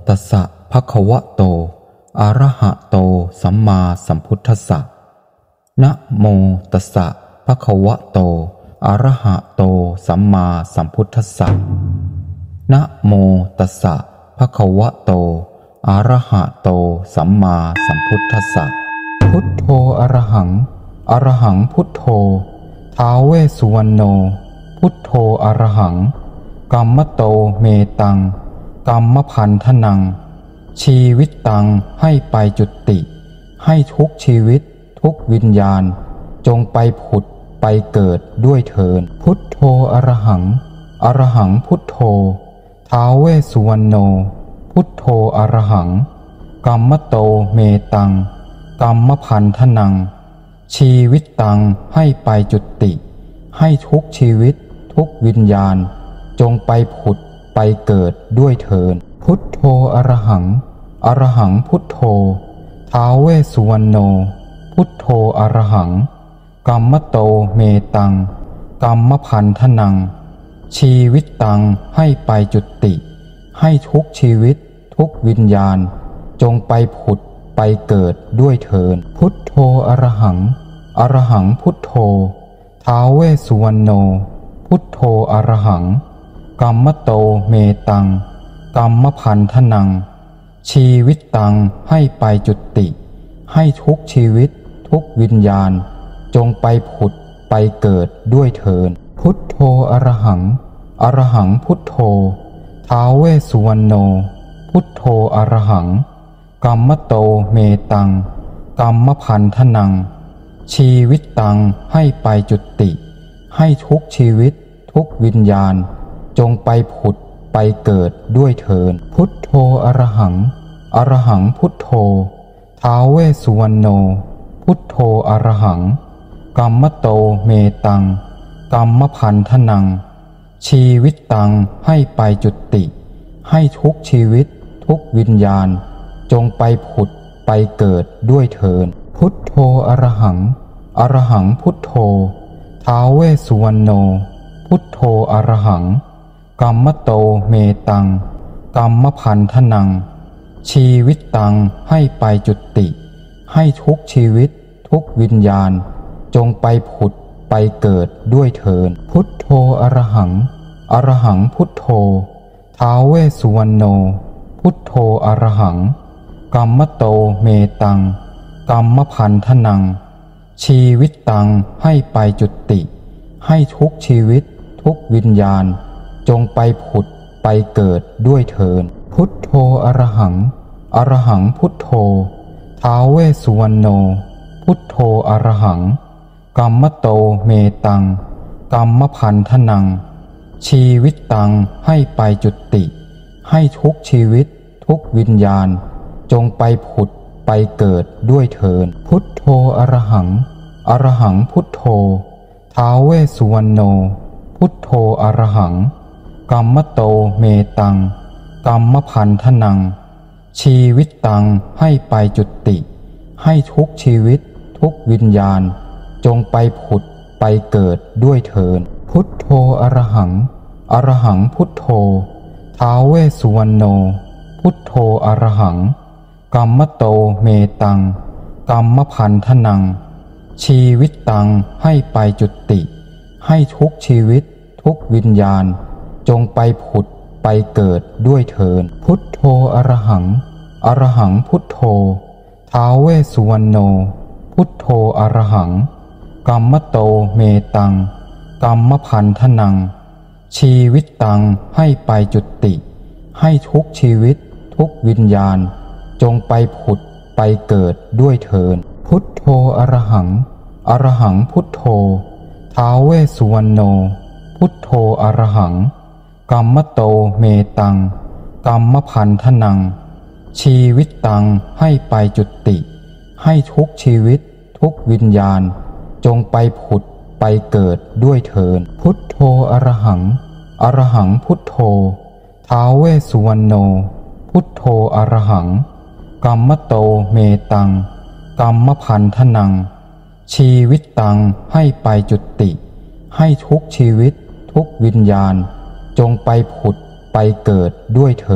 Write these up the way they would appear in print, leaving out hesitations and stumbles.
ตัสสะภะคะวะโตอะระหะโตสัมมาสัมพุทธัสสะนะโมตัสสะภะคะวะโตอะระหะโตสัมมาสัมพุทธัสสะนะโมตัสสะภะคะวะโตอะระหะโตสัมมาสัมพุทธัสสะพุทโธอะระหังอะระหังพุทโธท้าวเวสสุวรรณโนพุทโธอะระหังกัมมโตเมตังกัมมพันธนังชีวิตตังให้ไปจุติให้ทุกชีวิตทุกวิญญาณจงไปผุดไปเกิดด้วยเถิดพุทโธอะระหังอะระหังพุทโธท้าวเวสสุวรรณโนพุทโธอะระหังกัมมโตเมตังกัมมพันธนังชีวิตตังให้ไปจุติให้ทุกชีวิตทุกวิญญาณจงไปผุดไปเกิดด้วยเถิดพุทโธอะระหังอะระหังพุทโธท้าวเวสสุวรรณโนพุทโธอะระหังกัมมโตเมตังกัมมพันธนังชีวิตตังให้ไปจุติให้ทุกชีวิตทุกวิญญาณจงไปผุดไปเกิดด้วยเถิดพุทโธอะระหังอะระหังพุทโธท้าวเวสสุวรรณโนพุทโธอะระหังกัมมโตเมตังกัมมพันธนังชีวิตตังให้ไปจุติให้ทุกชีวิตทุกวิญญาณจงไปผุดไปเกิดด้วยเถิดพุทโธอะระหังอะระหังพุทโธท้าวเวสสุวรรณโนพุทโธอะระหังกัมมโตเมตังกัมมพันธนังชีวิตตังให้ไปจุติให้ทุกชีวิตทุกวิญญาณจงไปผุดไปเกิดด้วยเถิดพุทโธอะระหังอะระหังพุทโธท้าวเวสสุวรรณโนพุทโธอะระหังกัมมโตเมตังกัมมพันธนังชีวิตตังให้ไปจุติให้ทุกชีวิตทุกวิญญาณจงไปผุดไปเกิดด้วยเถิดพุทโธอะระหังอะระหังพุทโธท้าวเวสสุวรรณโนพุทโธอะระหังกัมมโตเมตังกัมมพันธนังชีวิตตังให้ไปจุติให้ทุกชีวิตทุกวิญญาณจงไปผุดไปเกิดด้วยเถิดพุทโธอะระหังอะระหังพุทโธท้าวเวสสุวรรณโนพุทโธอะระหังกัมมโตเมตังกัมมพันธนังชีวิตตังให้ไปจุติให้ทุกชีวิตทุกวิญญาณจงไปผุดไปเกิดด้วยเถิดพุทโธอะระหังอะระหังพุทโธท้าวเวสสุวรรณโนพุทโธอะระหังกัมมโตเมตังกัมมพันธนังชีวิตตังให้ไปจุติให้ทุกชีวิตทุกวิญญาณจงไปผุดไปเกิดด้วยเถิดพุทโธอะระหังอะระหังพุทโธท้าวเวสสุวรรณโนพุทโธอะระหังกัมมโตเมตังกัมมพันธนังชีวิตตังให้ไปจุติให้ทุกชีวิตทุกวิญญาณจงไปผุดไปเกิดด้วยเถิดพุทโธอะระหังอะระหังพุทโธท้าวเวสสุวรรณโนพุทโธอะระหังกัมมโตเมตังกัมมพันธนังชีวิตตังให้ไปจุติให้ทุกชีวิตทุกวิญญาณจงไปผุดไปเกิดด้วยเถิดพุทโธอะระหังอะระหังพุทโธท้าวเวสสุวรรณโนพุทโธอะระหังกัมมโตเมตังกัมมพันธนังชีวิตตังให้ไปจุติให้ทุกชีวิตทุกวิญญาณจงไปผุดไปเกิดด้วยเถิดพุทโธอะระหังอะระหังพุทโธท้าวเวสสุวรรณโนพุทโธอะระหังกัมมโตเมตังกัมมพันธนังชีวิตตังให้ไปจุติให้ทุกชีวิตทุกวิญญาณจงไปผุดไปเกิดด้วยเถิดพุทโธอะระหังอะระหังพุทโธท้าวเวสสุวรรณโนพุทโธอะระหังกัมมโตเมตังกัมมพันธนังชีวิตตังให้ไปจุติให้ทุกชีวิตทุกวิญญาณจงไปผุดไปเกิดด้วยเถิดพุ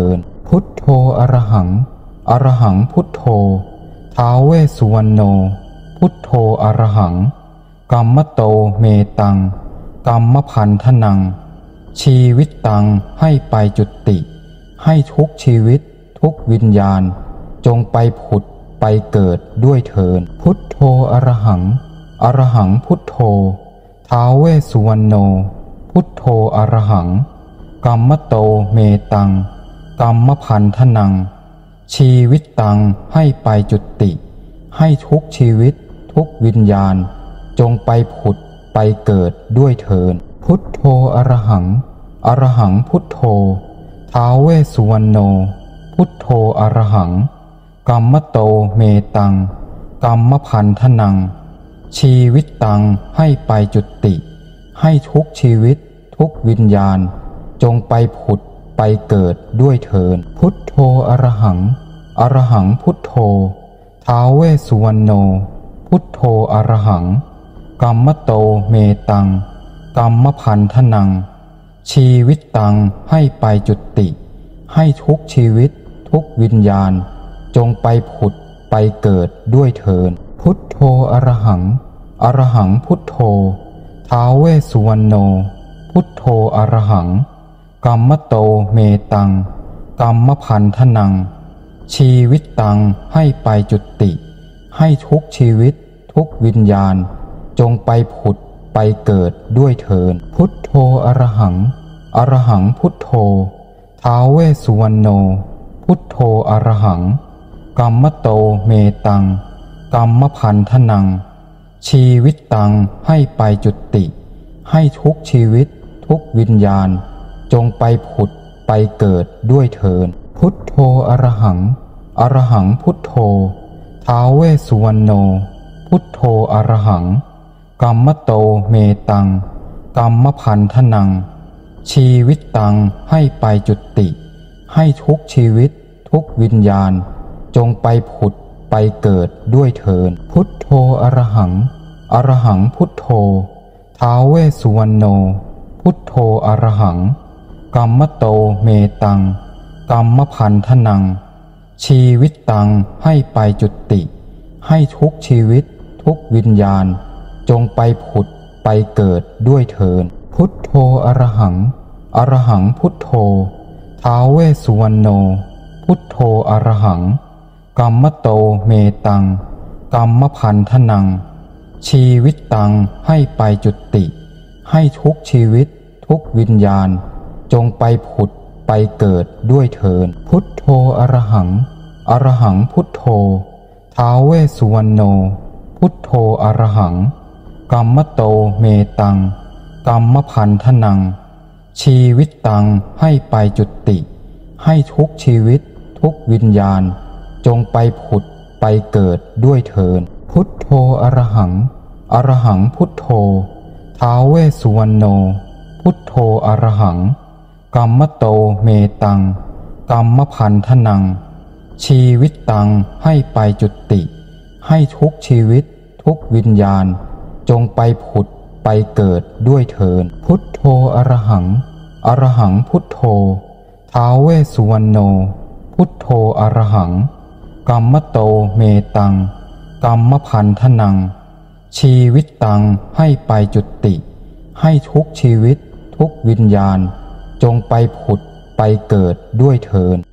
พุทโธอรหังอรหังพุทโธท้าวเวสสุวรรณโนพุทโธอรหังกัมมโตเมตังกัมมพันธนังชีวิตตังให้ไปจุติให้ทุกชีวิตทุกวิญญาณจงไปผุดไปเกิดด้วยเถิดพุทโธอรหังอรหังพุทโธท้าวเวสสุวรรณโนพุทโธอรหังกัมมโตเมตังกัมมพันธนังชีวิตตังให้ไปจุติให้ทุกชีวิตทุกวิญญาณจงไปผุดไปเกิดด้วยเถิดพุทโธอรหังอรหังพุทโธท้าวเวสสุวรรณโนพุทโธอรหังกัมมโตเมตังกัมมพันธนังชีวิตตังให้ไปจุติให้ทุกชีวิตทุกวิญญาณจงไปผุดไปเกิดด้วยเถิดพุทโธอรหังอรหังพุทโธท้าวเวสสุวรรณโนพุทโธอรหังกัมมโตเมตังกัมมพันธนังชีวิตตังให้ไปจุติให้ทุกชีวิตทุกวิญญาณจงไปผุดไปเกิดด้วยเถิดพุทโธอรหังอรหังพุทโธท้าวเวสสุวรรณโนพุทโธอรหังกัมมโตเมตังกัมมพันธนังชีวิตตังให้ไปจุติให้ทุกชีวิตทุกวิญญาณจงไปผุดไปเกิดด้วยเถิดพุทโธอรหังอรหังพุทโธท้าวเวสสุวรรณโนพุทโธอรหังกัมมโตเมตังกัมมพันธนังชีวิตตังให้ไปจุติให้ทุกชีวิตทุกวิญญาณจงไปผุดไปเกิดด้วยเถิดพุทโธอรหังอรหังพุทโธท้าวเวสสุวรรณโนพุทโธอรหังกัมมโตเมตังกัมมพันธนังชีวิตตังให้ไปจุติให้ทุกชีวิตทุกวิญญาณจงไปผุดไปเกิดด้วยเถิดพุทโธอรหังอรหังพุทโธท้าวเวสสุวรรณโนพุทโธอรหังกัมมโตเมตังกัมมพันธนังชีวิตตังให้ไปจุติให้ทุกชีวิตทุกวิญญาณจงไปผุดไปเกิดด้วยเถิดพุทโธอรหังอรหังพุทโธท้าวเวสสุวรรณโนพุทโธอรหังกัมมโตเมตังกัมมพันธนังชีวิตตังให้ไปจุติให้ทุกชีวิตทุกวิญญาณจงไปผุดไปเกิดด้วยเถิดพุทโธอรหังอรหังพุทโธท้าวเวสสุวรรณโนพุทโธอรหังกัมมโตเมตังกัมมพันธนังชีวิตตังให้ไปจุติให้ทุกชีวิตทุกวิญญาณจงไปผุดไปเกิดด้วยเถิดพุทโธอรหังอรหังพุทโธท้าวเวสสุวรรณโนพุทโธอรหังกัมมโตเมตังกัมมพันธนังชีวิตตังให้ไปจุติให้ทุกชีวิตทุกวิญญาณจงไปผุดไปเกิดด้วยเถิดพุทโธอรหังอรหังพุทโธท้าวเวสสุวรรณโนพุทโธอรหังกัมมโตเมตังกัมมพันธนังชีวิตตังให้ไปจุติให้ทุกชีวิตทุกวิญญาณจงไปผุดไปเกิดด้วยเถิด